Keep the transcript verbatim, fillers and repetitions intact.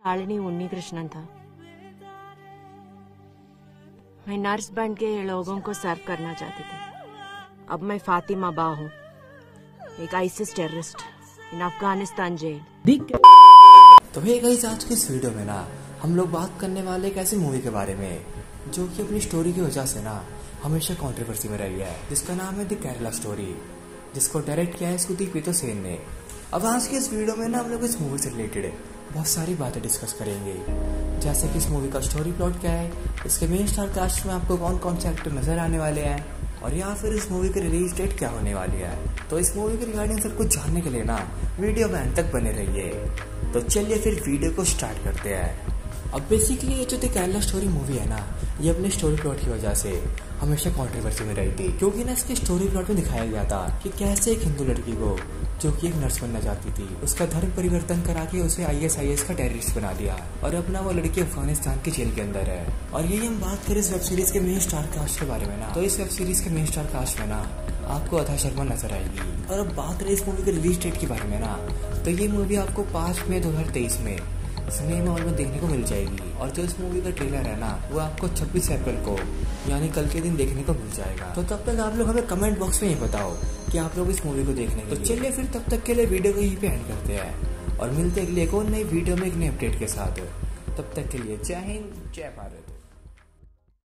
शालिनी उन्नीकृष्णन था। मैं नर्स बन के लोगों को सर्व करना चाहती थी। अब मैं फातिमा बा हूँ, एक ISIS terrorist in Afghanistan jail. तो हे गाइस, आज की इस वीडियो में ना हम लोग बात करने वाले एक ऐसी मूवी के बारे में जो कि अपनी स्टोरी की वजह से ना हमेशा कंट्रोवर्सी में रही है, जिसका नाम है द केरला स्टोरी, जिसको डायरेक्ट किया है सुदीप पीतो सेन ने। अब आज की इस वीडियो में ना हम लोग इस मूवी से रिलेटेड बहुत सारी बातें डिस्कस करेंगे, जैसे कि इस मूवी का स्टोरी प्लॉट क्या है, इसके मेन स्टार कास्ट में आपको कौन कौन से एक्टर नजर आने वाले हैं, और या फिर इस मूवी की रिलीज डेट क्या होने वाली है। तो इस मूवी के रिगार्डिंग सब कुछ जानने के लिए ना वीडियो में अंत तक बने रहिए। तो चलिए फिर वीडियो को स्टार्ट करते हैं। अब बेसिकली ये जो द केरला स्टोरी मूवी है ना, ये अपने स्टोरी प्लॉट की वजह से हमेशा कंट्रोवर्सी में रही थी, क्योंकि ना इसके स्टोरी प्लॉट में दिखाया गया था कि कैसे एक हिंदू लड़की को जो कि एक नर्स बनना चाहती थी, उसका धर्म परिवर्तन करा के उसे आई एस आई एस का टेररिस्ट बना दिया, और अपना वो लड़की अफगानिस्तान की जेल के अंदर है। और यही हम बात करें इस वेब सीरीज के मेन स्टार कास्ट के बारे में ना, तो इस वेब सीरीज के मेन स्टार कास्ट में ना आपको अथा शर्मा नजर आएगी। और अब बात करें इस मूवी के रिलीज डेट के बारे में ना, तो ये मूवी आपको पाँच मई दो हजार तेईस में सिनेमा हॉल में देखने को मिल जाएगी। और जो इस मूवी का ट्रेलर है ना, वो आपको छब्बीस अप्रैल को यानी कल के दिन देखने को मिल जाएगा। तो तब तक आप लोग हमें कमेंट बॉक्स में ये बताओ कि आप लोग इस मूवी को देखने के। तो चलिए फिर तब तक के लिए वीडियो को यहीं पे एंड करते हैं और मिलते हैं अगले एक और नई वीडियो में एक नई अपडेट के साथ। तब तक के लिए जय हिंद, जय भारत।